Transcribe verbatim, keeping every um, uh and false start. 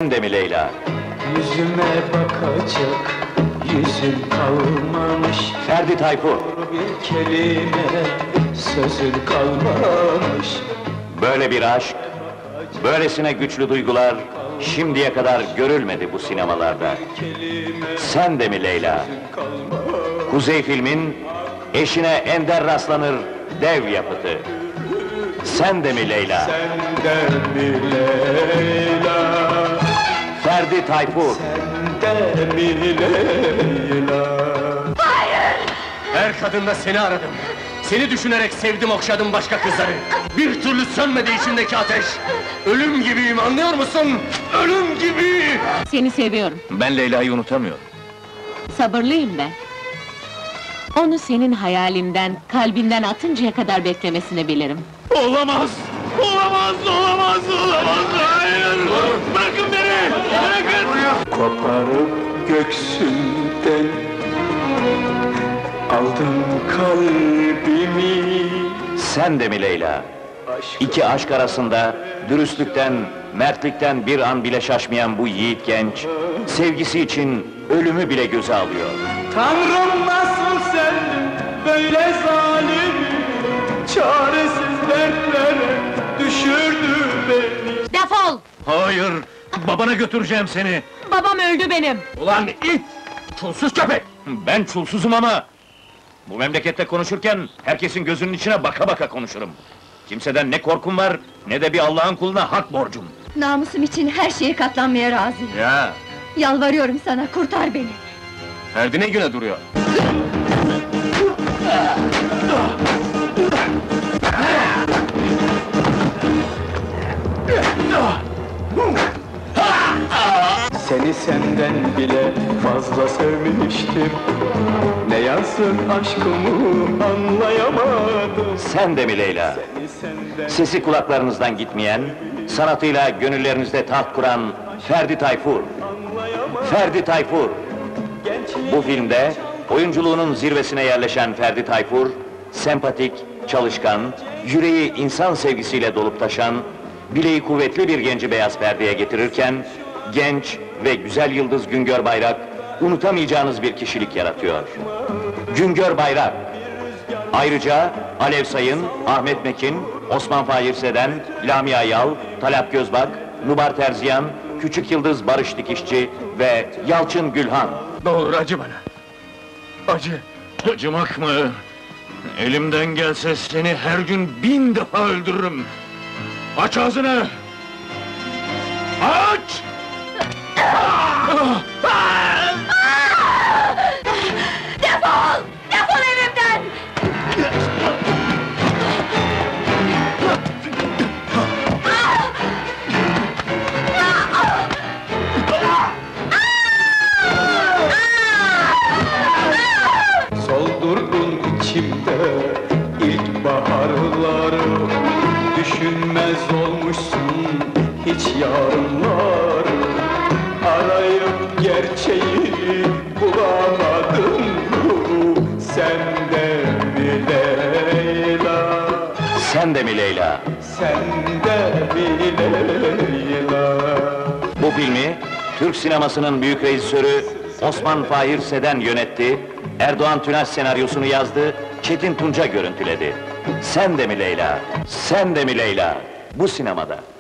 Sen de mi Leyla? Yüzüme bakacak yüzün kalmamış. Ferdi Tayfur. Bir kelime sözün kalmamış. Böyle bir aşk, böylesine güçlü duygular şimdiye kadar görülmedi bu sinemalarda. Sen de mi Leyla? Kuzey Film'in eşine ender rastlanır dev yapıtı. Sen de mi Leyla? Sen de mi Leyla? Ferdi Tayfur. Sen de mi Leyla? Her kadında seni aradım. Seni düşünerek sevdim, okşadım başka kızları. Bir türlü sönmedi içimdeki ateş. Ölüm gibiyim, anlıyor musun? Ölüm gibi! Seni seviyorum. Ben Leyla'yı unutamıyorum. Sabırlıyım ben. Onu senin hayalinden, kalbinden atıncaya kadar beklemesini bilirim. Olamaz! Olamaz, olamaz, olamaz! Hayır! Bırakın beni! Bırakın! Koparıp göksünden aldım kalbimi. Sen de mi Leyla? İki aşk arasında dürüstlükten, mertlikten bir an bile şaşmayan bu yiğit genç, sevgisi için ölümü bile göze alıyor. Tanrım nasıl sen böyle zalim, çaresiz dertlere düşürdü beni. Defol! Hayır! Babana götüreceğim seni! Babam öldü benim! Ulan it! Çulsuz köpek! Ben çulsuzum ama... Bu memlekette konuşurken herkesin gözünün içine baka baka konuşurum. Kimseden ne korkum var, ne de bir Allah'ın kuluna hak borcum. Namusum için her şeye katlanmaya razıyım. Ya, Yalvarıyorum sana, kurtar beni! Ferdi ne güne duruyor? Seni senden bile fazla sevmiştim. Ne yazık aşkımı anlayamadım. Sen de mi Leyla? Seni senden Sesi kulaklarınızdan gitmeyen, sanatıyla gönüllerinizde taht kuran Ferdi Tayfur. Ferdi Tayfur. Bu filmde oyunculuğunun zirvesine yerleşen Ferdi Tayfur, sempatik, çalışkan, yüreği insan sevgisiyle dolup taşan, bileği kuvvetli bir genci beyaz perdeye getirirken, genç ve güzel yıldız Güngör Bayrak, unutamayacağınız bir kişilik yaratıyor. Güngör Bayrak. Ayrıca Alev Sayın, Ahmet Mekin, Osman Fahir Seden, Lamia Yal, Talat Gözbak, Nubar Terziyan, Küçük Yıldız Barış Dikişçi ve Yalçın Gülhan. Ne olur acı bana! Acı! Acımak mı? Elimden gelse seni her gün bin defa öldürürüm! Aç ağzını! Aç! Defol! Defol evimden! soldurdun içimde ilk baharları. Düşünmez olmuşsun hiç yarınları. Arayıp gerçeği bulamadım. Sen de mi Leyla? Sen de mi Leyla? Sen de mi Leyla? Bu filmi Türk sinemasının büyük rejisörü Osman Fahir Seden yönetti, Erdoğan Tünaş senaryosunu yazdı, Çetin Tunca görüntüledi. Sen de mi Leyla? Sen de mi Leyla? Bu sinemada.